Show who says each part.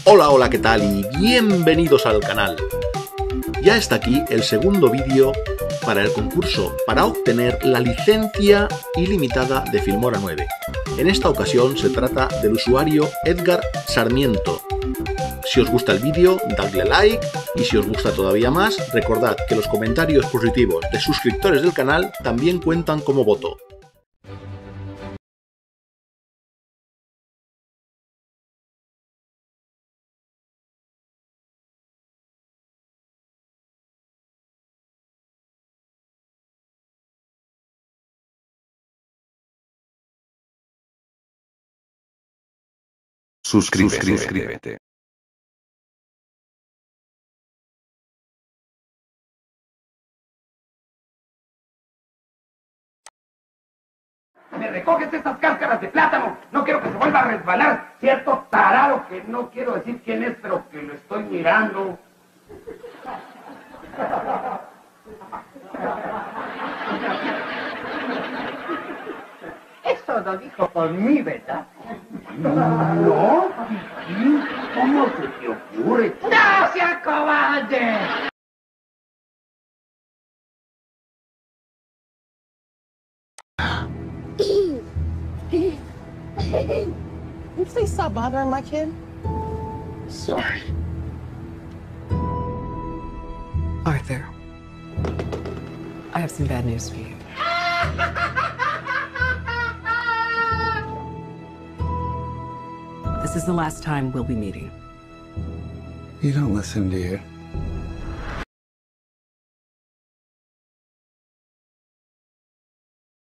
Speaker 1: Hola, hola, ¿qué tal? Y bienvenidos al canal. Ya está aquí el segundo vídeo para el concurso para obtener la licencia ilimitada de Filmora 9. En esta ocasión se trata del usuario Edgar Sarmiento. Si os gusta el vídeo, dadle like, y si os gusta todavía más, recordad que los comentarios positivos de suscriptores del canal también cuentan como voto.
Speaker 2: Suscríbete.
Speaker 3: Me recoges estas cáscaras de plátano. No quiero que se vuelva a resbalar. Cierto tarado que no quiero decir quién es, pero que lo estoy mirando. Eso lo dijo por mí, ¿verdad? No, ¿cómo se te ocurre? ¡No se acobarde!
Speaker 4: You please stop bothering my kid?
Speaker 3: Sorry.
Speaker 4: Arthur, I have some bad news for you. This is the last time we'll be meeting.
Speaker 2: You don't listen, do you?